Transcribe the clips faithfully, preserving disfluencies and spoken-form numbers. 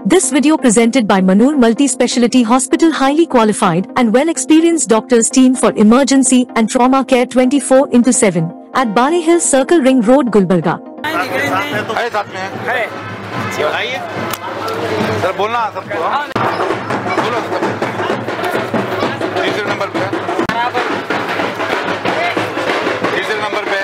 This video presented by Manur Multi-Speciality Hospital, highly qualified and well-experienced doctors team for emergency and trauma care twenty-four into seven at Bari Hill Circle Ring Road, Gulbarga. Sir बोलना सबको, बोलो तीसरे number पे तीसरे number पे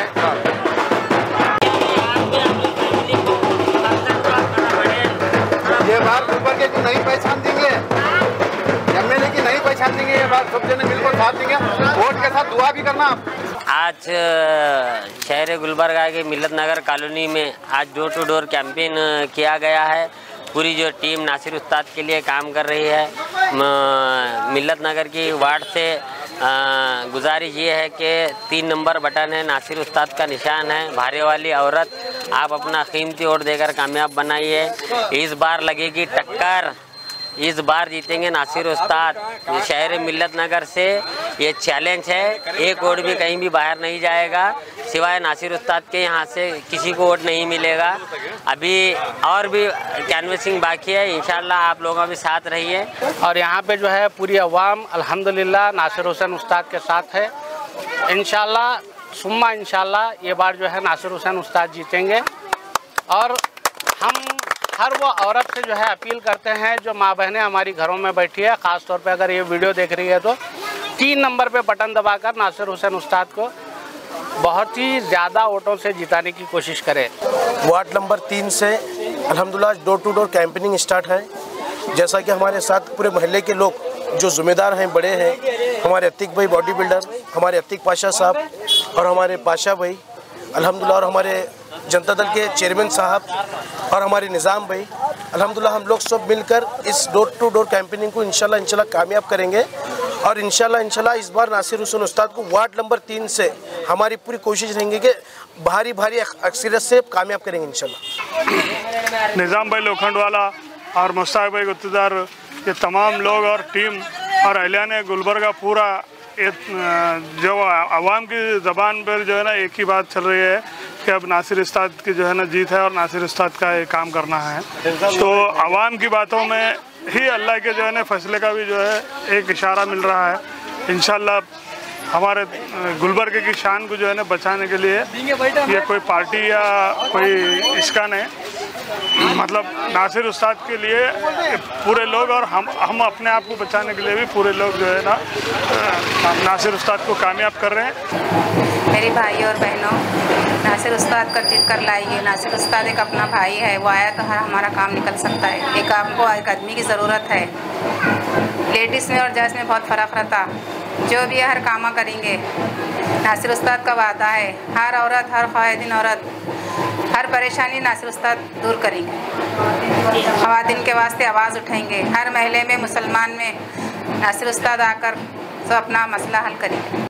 ये बात ऊपर के नहीं पहचान देंगे, एमएलए की नहीं पहचान देंगे, ये बात सब जने मिलकर साथ देंगे, वोट के साथ दुआ भी करना। आज शहर गुलबर्गा के मिल्लत नगर कॉलोनी में आज डोर टू डोर कैंपेन किया गया है। पूरी जो टीम नासिर उस्ताद के लिए काम कर रही है। मिल्लत नगर की वार्ड से गुजारिश ये है कि तीन नंबर बटन है, नासिर उस्ताद का निशान है। भारे वाली औरत, आप अपना कीमती वोट देकर कामयाब बनाइए। इस बार लगेगी टक्कर, इस बार जीतेंगे नासिर उस्ताद। शहर मिल्लत नगर से ये चैलेंज है, एक वोट भी कहीं भी बाहर नहीं जाएगा सिवाय नासिर उस्ताद के। यहाँ से किसी को वोट नहीं मिलेगा। अभी और भी कैनवसिंग बाकी है, इंशाल्लाह आप लोगों भी साथ रहिए। और यहाँ पे जो है पूरी अवाम अल्हम्दुलिल्लाह नासिर हुसैन उस्ताद के साथ है। इंशाल्लाह सुम्मा इंशाल्लाह ये बार जो है नासिर हुसैन उस्ताद जीतेंगे। और हम हर वो औरत से जो है अपील करते हैं जो माँ बहनें हमारी घरों में बैठी है, ख़ास तौर पे अगर ये वीडियो देख रही है तो तीन नंबर पे बटन दबाकर नासिर हुसैन उस्ताद को बहुत ही ज़्यादा वोटों से जिताने की कोशिश करें। वार्ड नंबर तीन से अल्हम्दुलिल्लाह door to door campaigning start है। जैसा कि हमारे साथ पूरे मोहल्ले के लोग जो ज़िम्मेदार हैं, बड़े हैं, हमारे अतीक भाई बॉडी बिल्डर, हमारे अतीक पाशा साहब और हमारे पाशा भाई अल्हम्दुलिल्लाह, और हमारे जनता दल के चेयरमैन साहब और हमारे निज़ाम भाई अल्हम्दुलिल्लाह, हम लोग सब मिलकर इस डोर टू डोर कैंपेनिंग को इंशाल्लाह इंशाल्लाह कामयाब करेंगे। और इंशाल्लाह इंशाल्लाह इस बार नासिर हुसैन उस्ताद को वार्ड नंबर तीन से हमारी पूरी कोशिश रहेंगी कि भारी भारी अक्सरियत से कामयाब करेंगे इंशाल्लाह। निज़ाम भाई लोखंडवाला और मुस्ताक भाई गुत्तेदार, ये तमाम लोग और टीम और अहलियान गुलबर्गा पूरा जो आवाम की ज़बान पर जो है ना एक ही बात चल रही है कि अब नासिर उस्ताद की जो है ना जीत है और नासिर उस्ताद का ये काम करना है। तो आवाम की बातों में ही अल्लाह के जो है ना फैसले का भी जो है एक इशारा मिल रहा है। इंशाल्लाह हमारे गुलबर्गे की शान को जो है ना बचाने के लिए ये कोई पार्टी या कोई इसका नहीं, मतलब नासिर उस्ताद के लिए पूरे लोग और हम हम अपने आप को बचाने के लिए भी पूरे लोग जो है ना नासिर उस्ताद को कामयाब कर रहे हैं। मेरी भाई और बहनों, नासिर उस्ताद कर जीत कर लाइए। नासिर उस्ताद एक अपना भाई है, वो आया तो हर हमारा काम निकल सकता है। एक आपको एक आदमी की ज़रूरत है। लेडीज़ में और जेंट्स में बहुत फ़र्क रहता, जो भी हर काम करेंगे। नासिर उस्ताद का वादा है, हर औरत, हर ख्वाहिन औरत, हर परेशानी नासिर उस्ताद दूर करेंगे। ख़वातीन के वास्ते आवाज़ उठाएंगे। हर महल्ले में, मुसलमान में नासिर उस्ताद आकर सब अपना मसला हल करेंगे।